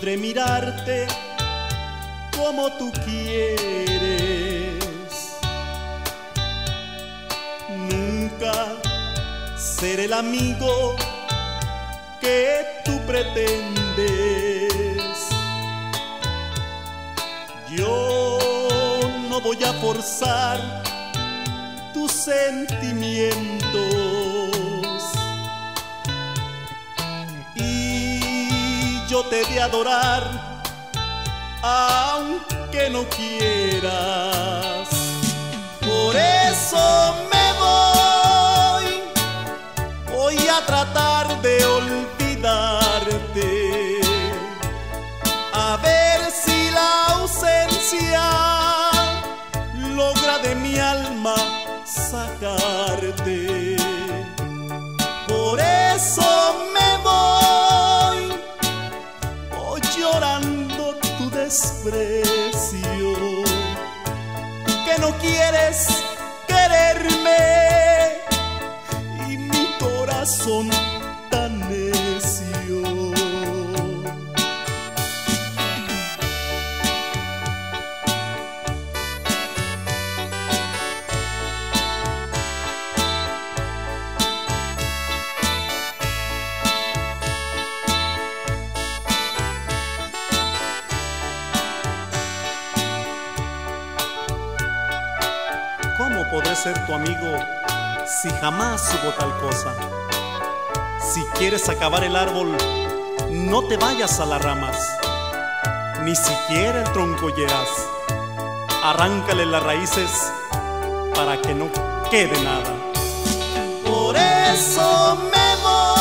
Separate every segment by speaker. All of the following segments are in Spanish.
Speaker 1: podré mirarte como tú quieres. Nunca seré el amigo que tú pretendes. Yo no voy a forzar tus sentimientos y yo te he de adorar aunque no quieras. Por eso me voy a tratar de olvidarte, a ver si la ausencia logra de mi alma sacarte. Por eso me voy llorando tu desprecio, tú que no quieres quererme y mi corazón tan necio. ¿Cómo podré ser tu amigo si jamás hubo tal cosa? Si quieres acabar el árbol, no te vayas a las ramas, ni siquiera el tronco hieras. Arráncale las raíces para que no quede nada. Por eso me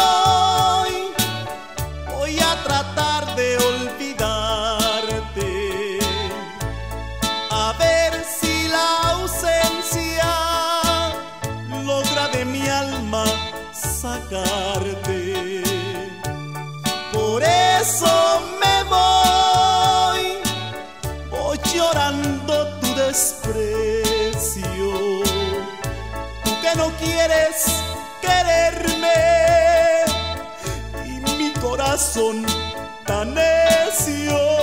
Speaker 1: voy a tratar de olvidarte, a ver si la ausencia logra de mi alma sacarte. Por eso me voy llorando tu desprecio, tú que no quieres quererme y mi corazón tan necio.